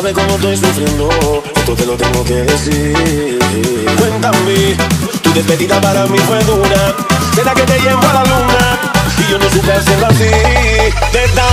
sabes cómo estoy sufriendo, esto te lo tengo que decir. Cuéntame, tu despedida para mí fue dura. Será que te llevo a la luna y yo no supe hacerlo así. ¿Verdad?